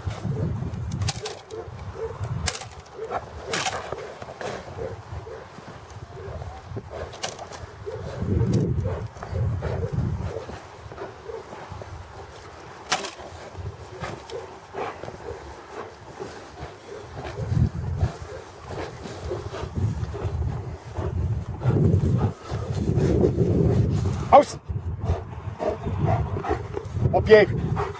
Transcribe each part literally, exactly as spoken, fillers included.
Aus! Objekt!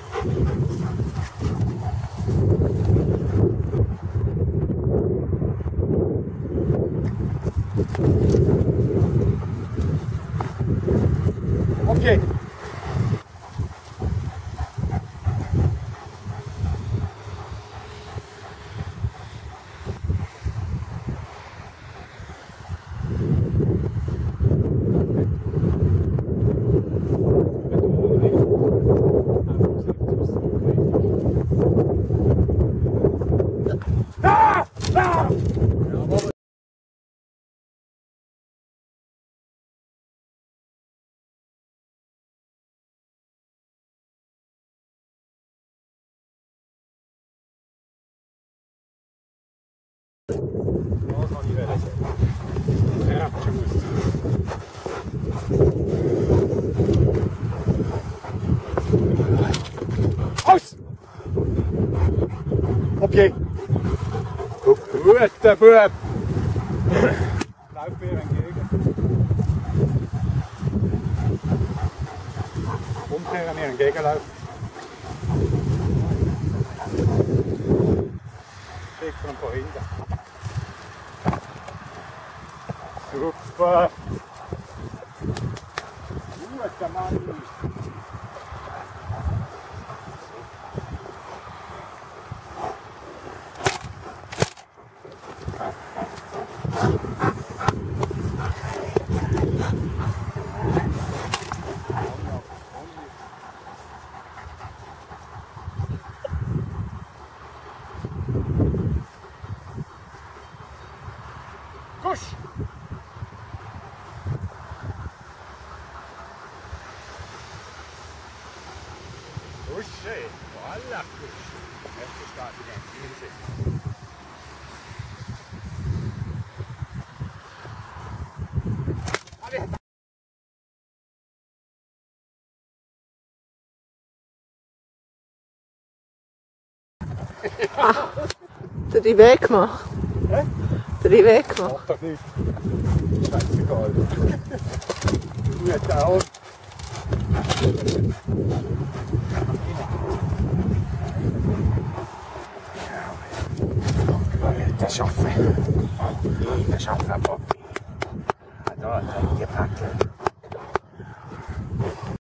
Objekt! Ah! Ah! Aus! Objekt! Guter Bub! Lauf mir entgegen. Umkehren, mir entgegenlaufen. Schick von von hinten. Super! Guter Mann! Kusch! Kusche! Voilà, Kusch! Erste Start wieder. Ah, der die Weg gemacht. Hä? Der die Weg gemacht. Mach doch nicht. Scheißegal. Du jetzt auch. Das schaffen. Das schaffen wir, Bobby. Da, da, hier packen.